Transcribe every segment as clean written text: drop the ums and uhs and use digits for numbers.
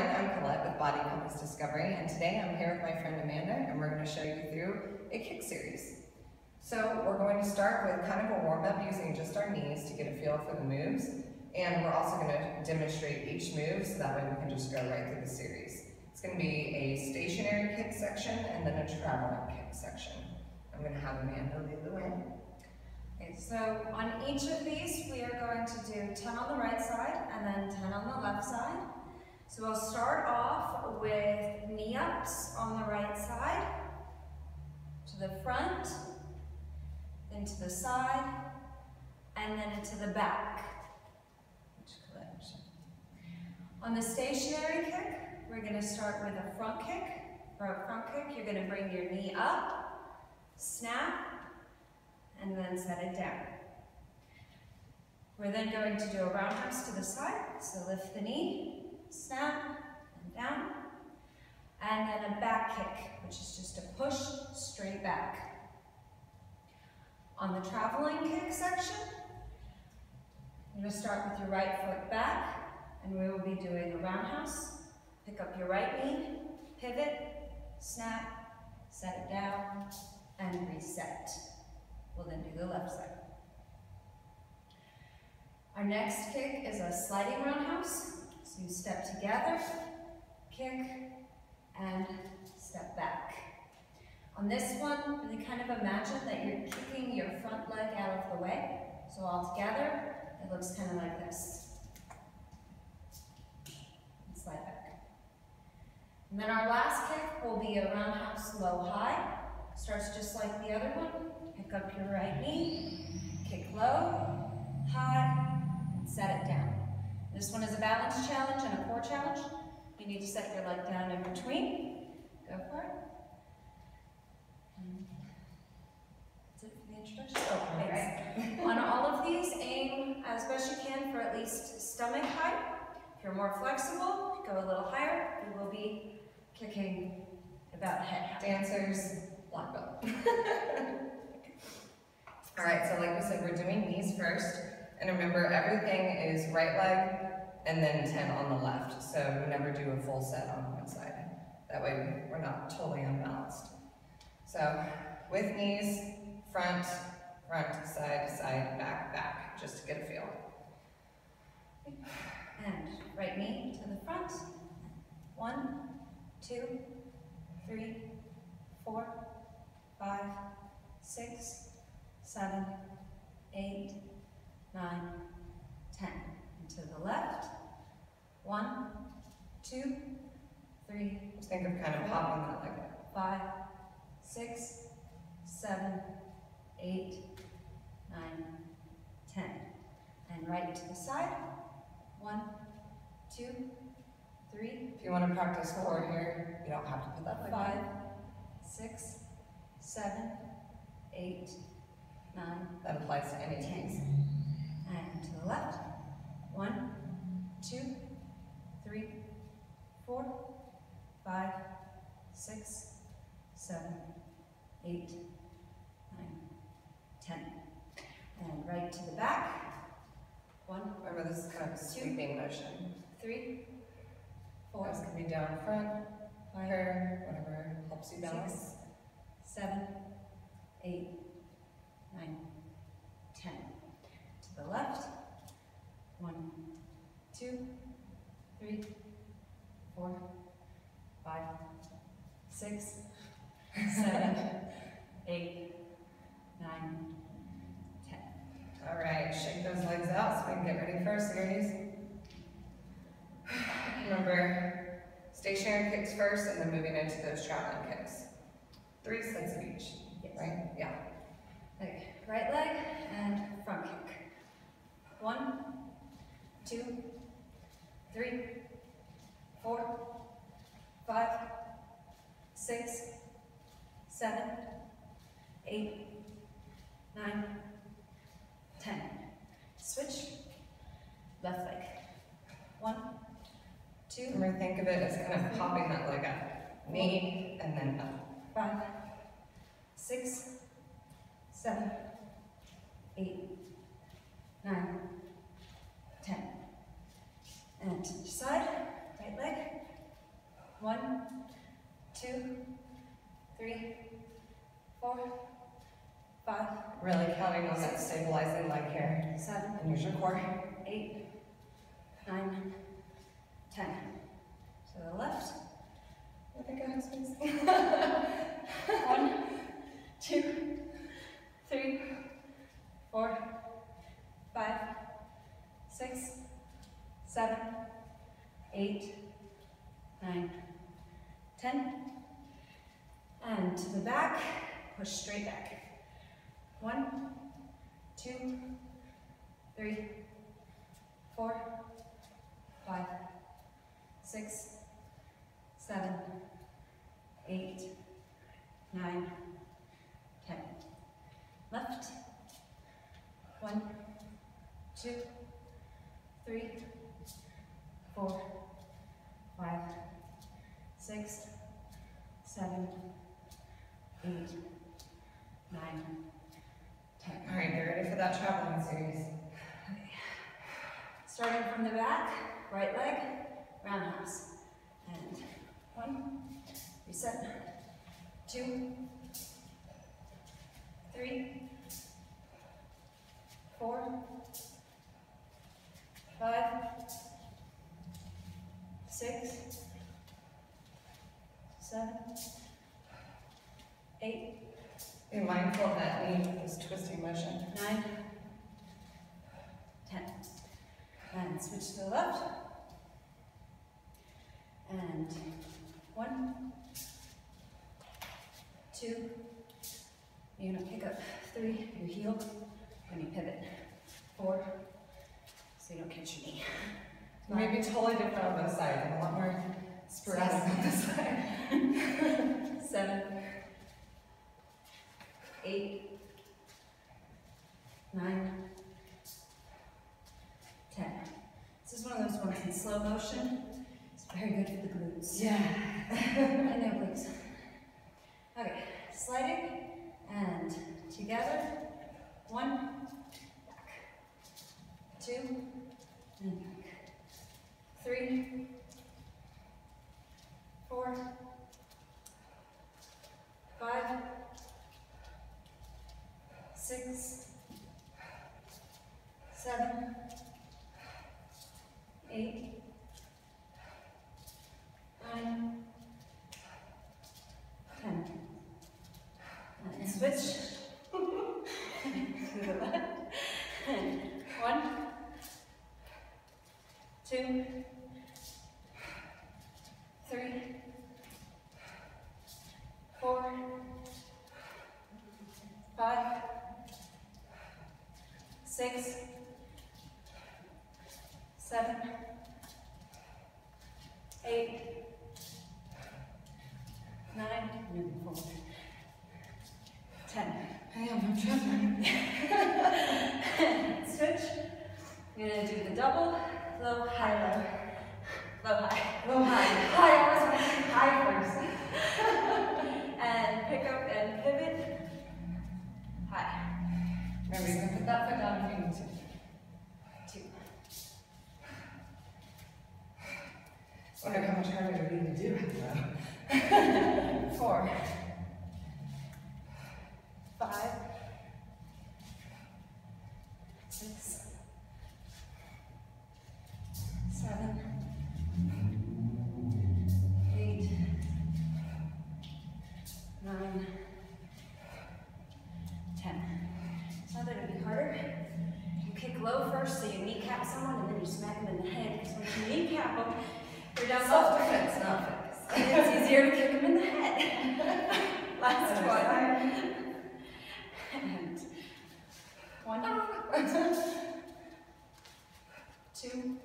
everyone, I'm Colette with Body Compass Discovery, and today I'm here with my friend Amanda, and we're going to show you through a kick series. So we're going to start with kind of a warm-up using just our knees to get a feel for the moves, and we're also going to demonstrate each move so that way we can just go right through the series. It's going to be a stationary kick section and then a traveling kick section. I'm going to have Amanda lead the way. Okay, so on each of these, we are going to do 10 on the right side and then 10 on the left side. So we'll start off with knee ups on the right side, to the front, then to the side, and then into the back. On the stationary kick, we're going to start with a front kick. For a front kick, you're going to bring your knee up, snap, and then set it down. We're then going to do a roundhouse to the side, so lift the knee, snap, and down, and then a back kick, which is just a push straight back. On the traveling kick section, you're going to start with your right foot back, and we will be doing a roundhouse. Pick up your right knee, pivot, snap, set it down, and reset. We'll then do the left side. Our next kick is a sliding roundhouse. So you step together, kick, and step back. On this one, really kind of imagine that you're kicking your front leg out of the way. So all together, it looks kind of like this. And slide back. And then our last kick will be a roundhouse low-high. Starts just like the other one. Pick up your right knee, kick low, high, and set it down. This one is a balance challenge and a core challenge. You need to set your leg down in between. Go for it. That's it for the introduction. Oh, thanks. On all of these, aim as best you can for at least stomach height. If you're more flexible, go a little higher. We will be kicking about head height. Dancers, black belt. All right, so like we said, we're doing knees first, and remember everything is right leg and then 10 on the left, so we never do a full set on one side. That way we're not totally unbalanced. So with knees, front, side, side, back, back, just to get a feel. And right knee to the front. 1, 2, 3, 4, 5, 6, 7, 8, 9, 10. And to the left. 1, 2, 3. Just think of kind of popping that leg up. 5, 6, 7, 8, 9, 10. And right to the side. 1, 2, 3. If you want to practice core here, you don't have to put that leg 5, down. 6, 7, 8, 9. That applies to any 10. knees. And to the left. 1, 2, 3, 4, 5, 6, 7, 8, 9, 10. And right to the back. 1. Remember, this is kind of a sweeping motion. 3, 4. This can be down front, higher, whatever helps you balance. 6, 7, 8, 9, 10. To the left. 1, 2, 3, 4, 5, 6, 7, 8, 9, 10. All right, shake those legs out so we can get ready for our series. Remember, stationary kicks first and then moving into those traveling kicks. 3 sets of each, right? Yeah. Okay, right leg and front kick. 1, 2, 3, 4, 5, 6, 7, 8, 9, 10. Switch. Left leg. 1, 2. Remember, think of it as kind of popping that leg up. Knee and then up. 5, 6, 7, 8, 9, 10. And to each side, right leg, 1, 2, 3, 4, 5. Really counting on that stabilizing leg here. 7. And use your core. 8, 9, 10. To the left. I think I have space. 1, 2, 3, 4, 5, 6, 7, 8, 9, 10. And to the back, push straight back. 1, 2, 3, 4, 5, 6, 7, 8, 9, 10. Left. 1, 2, 3, 4, 5, 6, 7, 8, 9, 10. All right, get ready for that traveling series. Okay. Starting from the back, right leg, roundhouse. And 1, reset, 2, 3, 4, 5, 6, 7, 8, Be mindful of that knee with this twisting motion. 9, 10. And switch to the left. And 1, 2. You're going to pick up 3, your heel, when you pivot. 4, so you don't catch your knee. Maybe totally different on both sides. I'm a lot more sporadic on this side. 7, 8, 9, 10. This is one of those ones in slow motion. It's very good for the glutes. Yeah. And the obliques. Okay, sliding and together. 1, back. 2, and back. 3, 4, 5, 6, 7, 8, 9, 10. And switch to the left. And 1, 2, 3, 4, 5, 6, 7, 8, 9, moving forward. 10. I am, I'm traveling. Switch. You're going to do the double, low, high, low. Low, high. Low, high. High, I always want to do high first. And pick up and pivot. High. Remember, you can put that foot down if you need to. 2. Wonder how much harder we need to do it though. 4, 5, 6, 7, 8, 9, 10. It's not that it'd be harder. You kick low first so you kneecap someone and then you smack them in the head. Because once you kneecap them, they're down low. Self-defense, not fitness. And it's easier to kick them in the head. Last one. And 1, 2,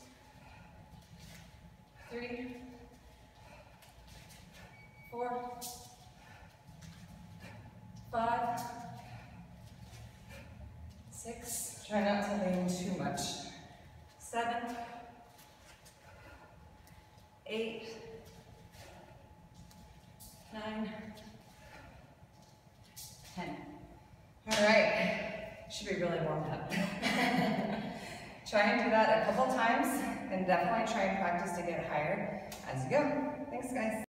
3, 4, 5, 6, Try not to lean too much. 7, 8, 9, 10. All right, should be really warmed up. Try and do that a couple times. and definitely try and practice to get higher as you go. Thanks, guys.